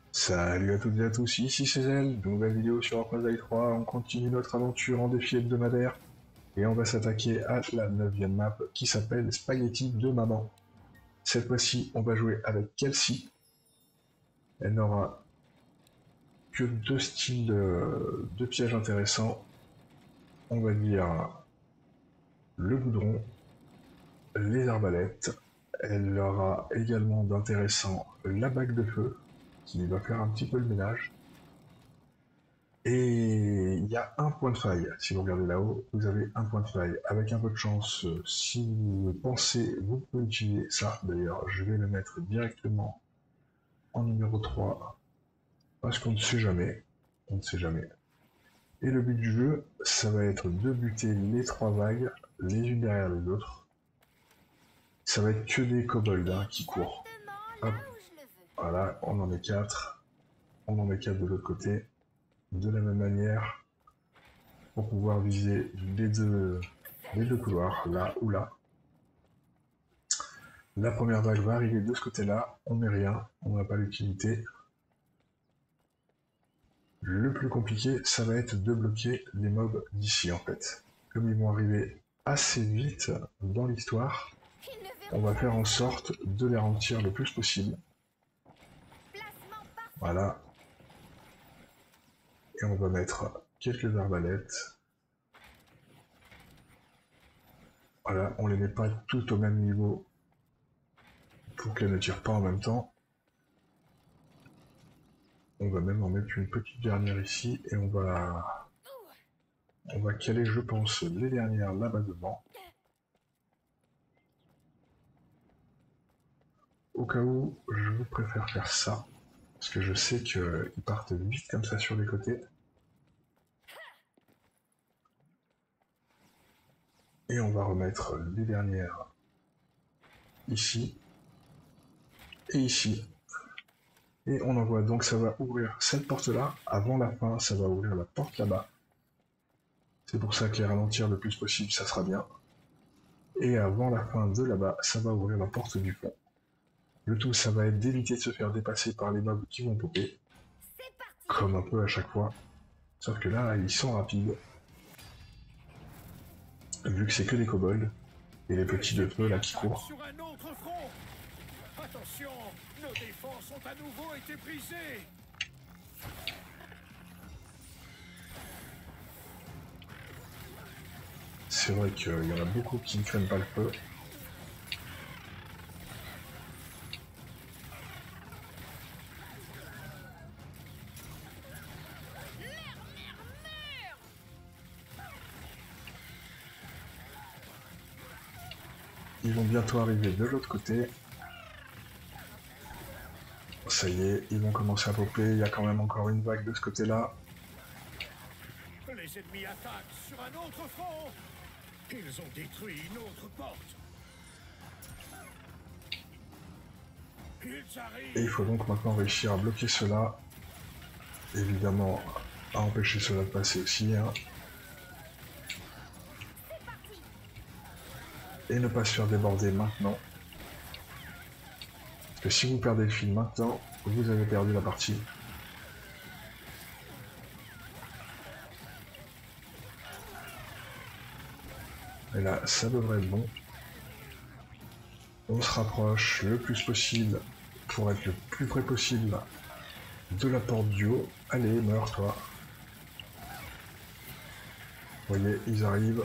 Salut à toutes et à tous, ici c'est Zel, nouvelle vidéo sur Warcraft 3, on continue notre aventure en défi hebdomadaire et on va s'attaquer à la 9ème map qui s'appelle Spaghetti de Maman. Cette fois-ci, on va jouer avec Kelsey. Elle n'aura que deux styles de pièges intéressants. On va dire le goudron, les arbalètes. Elle aura également d'intéressant la bague de feu qui va faire un petit peu le ménage. Et il y a un point de faille. Si vous regardez là-haut, vous avez un point de faille. Avec un peu de chance, si vous pensez, vous pouvez utiliser ça. D'ailleurs, je vais le mettre directement en numéro 3. Parce qu'on ne sait jamais. On ne sait jamais. Et le but du jeu, ça va être de buter les trois vagues, les unes derrière les autres. Ça va être que des kobolds qui courent. Hop. Voilà, on en met 4. On en met 4 de l'autre côté. De la même manière, pour pouvoir viser les deux couloirs, là ou là. La première vague va arriver de ce côté-là, on met rien, on n'a pas l'utilité. Le plus compliqué, ça va être de bloquer les mobs d'ici en fait. Comme ils vont arriver assez vite dans l'histoire, on va faire en sorte de les ralentir le plus possible. Voilà. Et on va mettre quelques arbalètes. Voilà, on les met pas toutes au même niveau pour qu'elles ne tirent pas en même temps. On va même en mettre une petite dernière ici et on va caler, je pense, les dernières là-bas devant. Au cas où, je vous préfère faire ça, parce que je sais qu'ils partent vite comme ça sur les côtés. Et on va remettre les dernières ici et ici. Et on envoie, donc ça va ouvrir cette porte-là. Avant la fin, ça va ouvrir la porte là-bas. C'est pour ça que les ralentir le plus possible, ça sera bien. Et avant la fin de là-bas, ça va ouvrir la porte du fond. Le tout, ça va être d'éviter de se faire dépasser par les mobs qui vont popper. Comme un peu à chaque fois. Sauf que là, ils sont rapides. Vu que c'est que des kobolds. Et les petits de feu là qui courent. Sur un autre front. Attention, nos défenses ont à nouveau été brisées. C'est vrai qu'il y en a beaucoup qui ne craignent pas le feu. Ils vont bientôt arriver de l'autre côté. Ça y est, ils vont commencer à popper. Il y a quand même encore une vague de ce côté-là. Les ennemis attaquent sur un autre front. Ils ont détruit une autre porte. Ils arrivent. Et il faut donc maintenant réussir à bloquer cela. Évidemment, à empêcher cela de passer aussi. Hein. Et ne pas se faire déborder maintenant. Parce que si vous perdez le fil maintenant, vous avez perdu la partie. Et là, ça devrait être bon. On se rapproche le plus possible pour être le plus près possible de la porte du haut. Allez, meurs toi. Vous voyez, ils arrivent.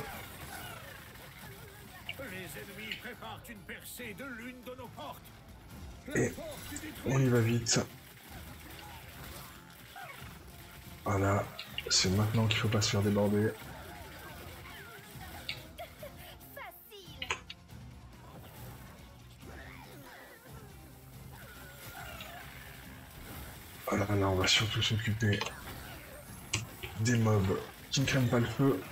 Les ennemis préparent une percée de l'une de nos portes. Et on y va vite. Voilà, c'est maintenant qu'il faut pas se faire déborder. Voilà, là on va surtout s'occuper des mobs qui ne craignent pas le feu.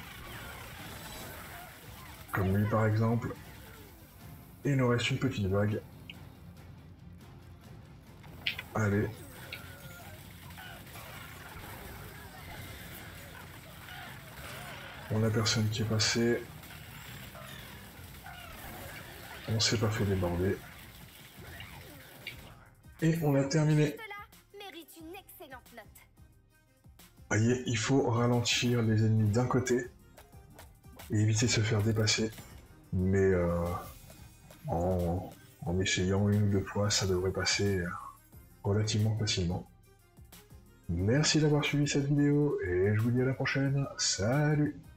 Comme lui par exemple. Et il nous reste une petite vague. Allez. On a personne qui est passé. On s'est pas fait déborder. Et on a terminé. Voyez, il faut ralentir les ennemis d'un côté et éviter de se faire dépasser. Mais en essayant une ou deux fois, ça devrait passer relativement facilement. Merci d'avoir suivi cette vidéo et je vous dis à la prochaine. Salut!